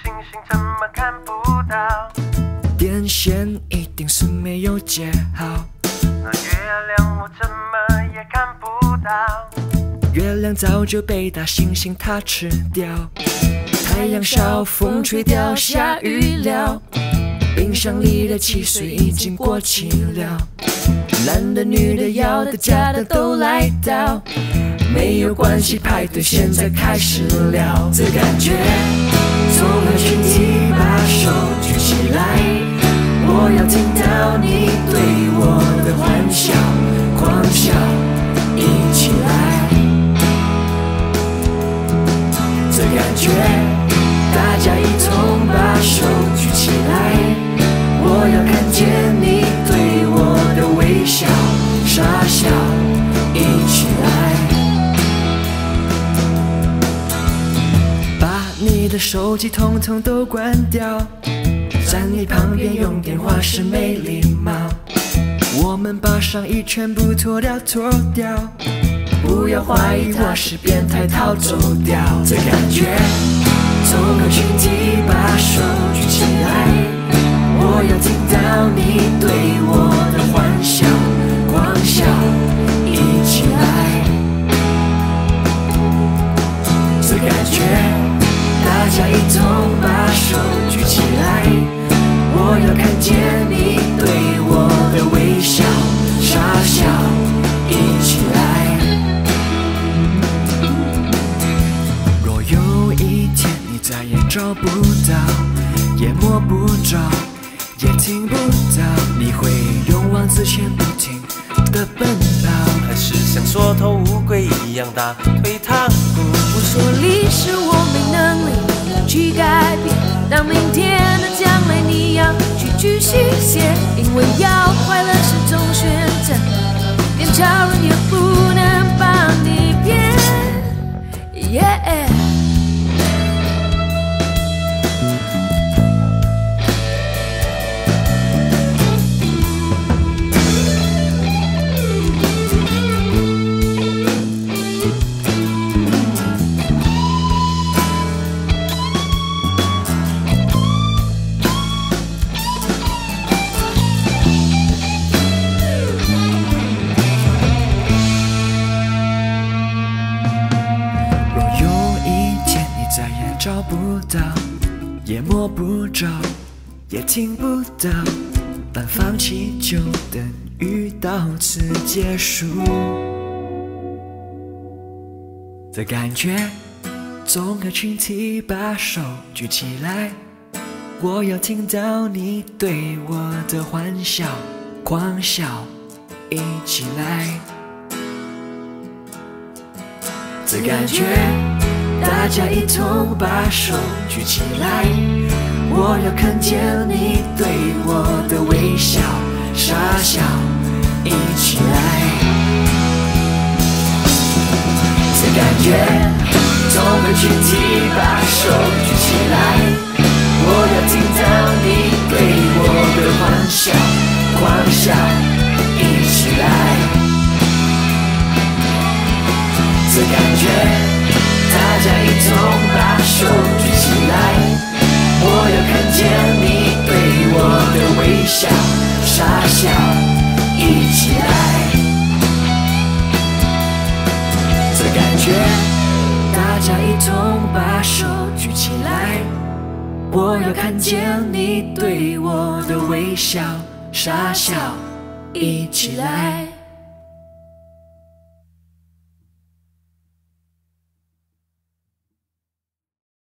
星怎么看不到？ 电线一定是没有接好， 那月亮我怎么也看不到？ 月亮早就被大猩猩它吃掉，太阳少，风吹掉，下雨了，冰箱里的汽水已经过期了，男的女的要的假的都来到，没有关系，派对现在开始了。这感觉，综合群体把手举起来，我要听到你对我的欢笑、狂笑，一起来。这感觉，大家一同把手举起来，我要看见你对我的微笑、傻笑，一起来。把你的手机统统都关掉，站你旁边用电话是没礼貌。我们把上衣全部脱掉，不要怀疑我是变态逃走掉。这感觉，综合群体把手举起来，我要听到你对我的欢笑、狂笑，一起来。这感觉，大家一同把手举起来，我要看见你对我的微笑、傻笑，一起来。若有一天你再也找不到，也摸不着，也听不到，你会勇往直前不停的奔跑， 还是像缩头乌龟一样大腿躺步？ 我说历史我没能力去改变，当明天的将来你要去续写，因为要快乐是种选择，连超人也不能帮你骗。 找不到，也摸不着，也听不到，但放弃就等于到此结束。这感觉，综合群体把手举起来，我要听到你对我的欢笑、狂笑，一起来。这感觉，大家一同把手举起来，我要看见你对我的微笑、傻笑，一起来。这感觉，综合群体把手举起来，我要听到你对我的欢笑、狂笑，一起来。这感觉，大家一同把手举起来，我要看见你对我的微笑、傻笑，一起来。这感觉，大家一同把手举起来，我要看见你对我的微笑、傻笑，一起来。